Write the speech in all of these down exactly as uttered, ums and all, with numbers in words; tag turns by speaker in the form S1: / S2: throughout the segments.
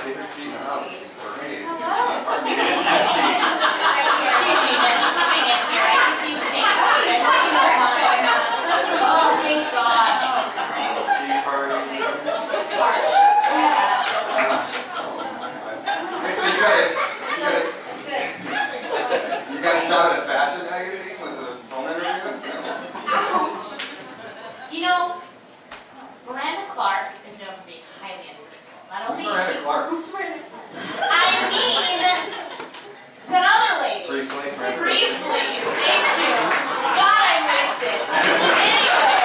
S1: favorite seat in the house. Great.
S2: Oh, thank God.
S1: Tea party. Hey, so you got it. You got it. You got a shot at a fashion magazine? Was it a phone interview?
S2: Ouch. You know, Miranda Clark is known for being highly unpredictable. Not only is
S1: Miranda
S2: she...
S1: Clark?
S2: Who's Miranda Clark? I mean, that other lady.
S1: Priestley.
S2: Priestley. Thank you. God, I missed it. Anyway.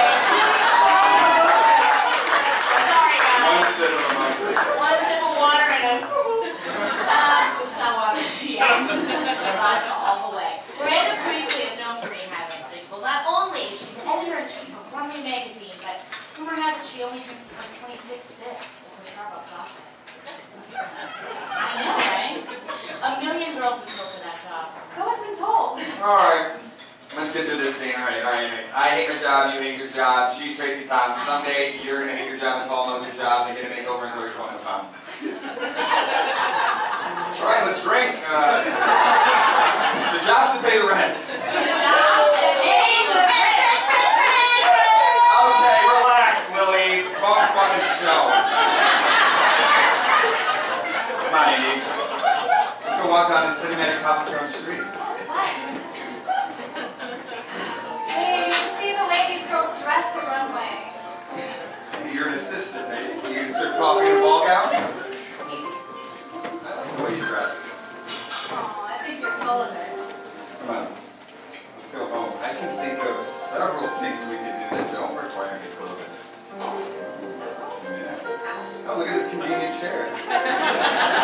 S2: Sorry, guys.
S1: One sip of water.
S2: One sip of water and a... uh, it's not water. Yeah. Vodka all the way. Miranda Priestley is known for being highly unpredictable. Not only is she the editor-in-chief of Parody magazine, but rumor has it she only drinks like twenty-six sips of her Starbucks latte. I know, right? A million girls would go for that job. So I've been told.
S1: Alright, let's get through this scene. Alright, alright. I hate my job, you hate your job. She's Tracy Thompson. Someday you're going to hate your job and fall in love with your job and get a makeover and throw your phone in the fountain. Alright, let's drink. Uh, the job's to pay the rent.
S2: The job's to pay the rent.
S1: Okay, relax, Lily. Wrong fucking show. Come on, Andy. Let's go walk down the cinematic cobblestone street.
S3: Hey, you see the ladies' girls dress the runway.
S1: You're an assistant, eh? You serve coffee in a ball gown? I like the way you dress.
S3: Aw, I think you're full of it.
S1: Come on. Let's go home. I can think of several things we can do that don't require me to live in it. Yeah. Oh, look at this convenient chair.